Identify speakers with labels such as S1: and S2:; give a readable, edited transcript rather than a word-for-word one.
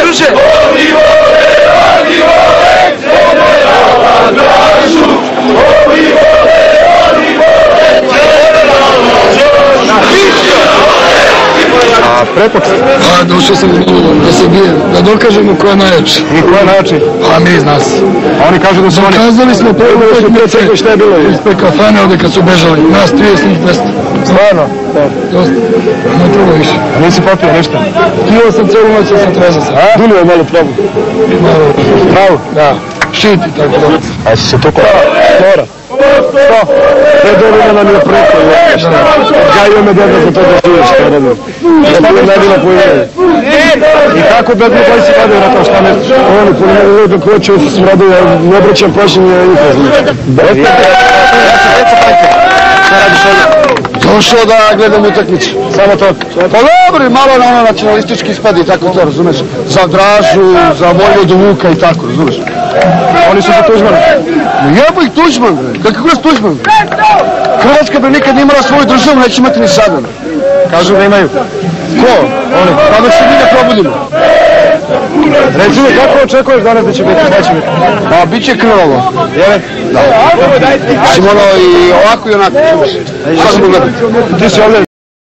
S1: druže!
S2: Došao sam da se bije, da dokažemo ko je najjači.
S3: I ko je najjači?
S2: A mi iz nas.
S3: A oni kažu da su oni...
S2: Kazali smo prvo utakmice
S3: šta je bilo
S2: ispred kafane ovde kad su bežali. Nas 30 njih 200.
S3: Stvarno?
S2: Dosta. Ne treba više.
S3: A nisi popio ništa?
S2: Pio sam celu noć, sam trezao sam.
S3: Dulio je malo pravu. Pravu?
S2: Da. Šiti tako da.
S3: A si se tukao? Mora. Što? Predovina nam je preko. Gajio me deda za to da živiš. Da bi ne bilo pojene. I kako bedni koji si radio na to šta ne? Oni po mene uvijek dok hoće sam radio, ja ne obraćam pažnje i
S2: Došao da gledam utakmicu.
S3: samo to.
S2: Pa dobro, malo na ono nacionalistički ispadi i tako to, razumeš? Za Dražu, za Vojvodu Vuka i tako, razumeš?
S3: Oni su za Tuđmana.
S2: Jebo ih Tuđman, bre. Kako je Tuđman? Hrvatska bi nikad nije imala svoju državu, neće imati ni sada.
S3: Kažu da imaju.
S2: Ko? Oni. Pa dok se mi ne probudimo.
S3: Reci mi, kako očekuješ danas da će biti? Šta će biti?
S2: Pa bit će krvavo.
S3: Jel?
S2: Da. Simono i ovako i onako. Šta ćemo gledati?
S3: Ti si ovdje